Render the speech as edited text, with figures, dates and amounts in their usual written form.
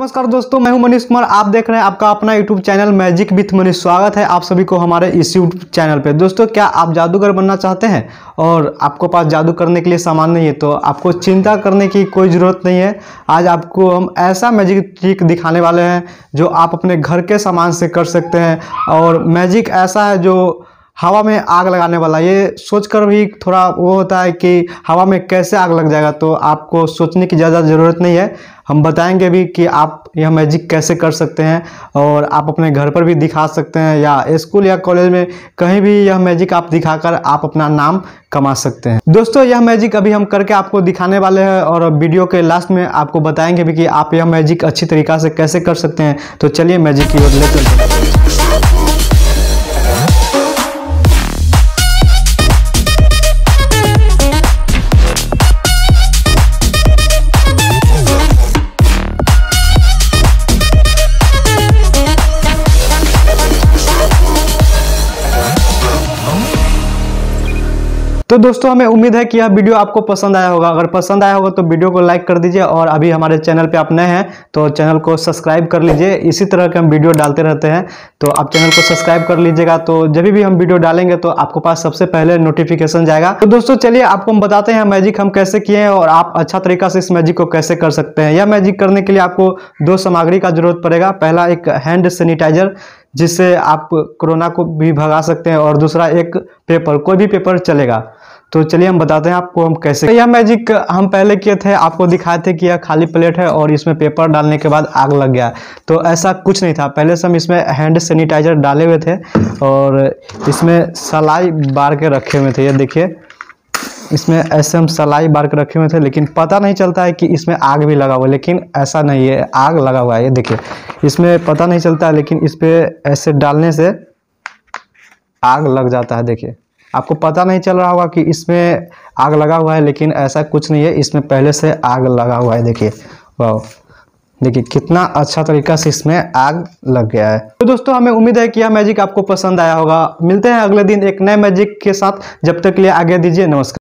नमस्कार दोस्तों, मैं हूं मनीष कुमार। आप देख रहे हैं आपका अपना YouTube channel magic with Manish. स्वागत है आप सभी को हमारे इस यूट्यूब चैनल पे। दोस्तों, क्या आप जादूगर बनना चाहते हैं और आपको पास जादू करने के लिए सामान नहीं है तो आपको चिंता करने की कोई ज़रूरत नहीं है। आज आपको हम ऐसा मैजिक ट्रिक दिखाने वाले हैं जो आप अपने घर के सामान से कर सकते हैं। और मैजिक ऐसा है जो हवा में आग लगाने वाला। ये सोचकर भी थोड़ा वो होता है कि हवा में कैसे आग लग जाएगा, तो आपको सोचने की ज़्यादा ज़रूरत नहीं है। हम बताएंगे भी कि आप यह मैजिक कैसे कर सकते हैं और आप अपने घर पर भी दिखा सकते हैं या स्कूल या कॉलेज में कहीं भी यह मैजिक आप दिखाकर आप अपना नाम कमा सकते हैं। दोस्तों, यह मैजिक अभी हम करके आपको दिखाने वाले हैं और वीडियो के लास्ट में आपको बताएंगे भी कि आप यह मैजिक अच्छी तरीक़ा से कैसे कर सकते हैं। तो चलिए मैजिक की ओर लेते हैं। तो दोस्तों, हमें उम्मीद है कि यह वीडियो आपको पसंद आया होगा। अगर पसंद आया होगा तो वीडियो को लाइक कर दीजिए और अभी हमारे चैनल पे आप नए हैं तो चैनल को सब्सक्राइब कर लीजिए। इसी तरह के हम वीडियो डालते रहते हैं तो आप चैनल को सब्सक्राइब कर लीजिएगा, तो जब भी हम वीडियो डालेंगे तो आपको पास सबसे पहले नोटिफिकेशन जाएगा। तो दोस्तों चलिए आपको हम बताते हैं मैजिक हम कैसे किए हैं और आप अच्छा तरीका से इस मैजिक को कैसे कर सकते हैं। यह मैजिक करने के लिए आपको दो सामग्री का जरूरत पड़ेगा। पहला एक हैंड सैनिटाइजर जिससे आप कोरोना को भी भगा सकते हैं, और दूसरा एक पेपर, कोई भी पेपर चलेगा। तो चलिए हम बताते हैं आपको हम कैसे। यह मैजिक हम पहले किए थे, आपको दिखाए थे कि यह खाली प्लेट है और इसमें पेपर डालने के बाद आग लग गया। तो ऐसा कुछ नहीं था। पहले से हम इसमें हैंड सैनिटाइजर डाले हुए थे और इसमें सलाई बार के रखे हुए थे। ये देखिए, इसमें ऐसे हम सलाई बार के रखे हुए थे, लेकिन पता नहीं चलता है कि इसमें आग भी लगा हुआ है। लेकिन ऐसा नहीं है, आग लगा हुआ है। ये देखिए, इसमें पता नहीं चलता है लेकिन इस पर ऐसे डालने से आग लग जाता है। देखिए, आपको पता नहीं चल रहा होगा कि इसमें आग लगा हुआ है, लेकिन ऐसा कुछ नहीं है, इसमें पहले से आग लगा हुआ है। देखिए, वाह, देखिए कितना अच्छा तरीका से इसमें आग लग गया है। तो दोस्तों, हमें उम्मीद है कि यह मैजिक आपको पसंद आया होगा। मिलते हैं अगले दिन एक नए मैजिक के साथ। जब तक के लिए आगे दीजिए, नमस्कार।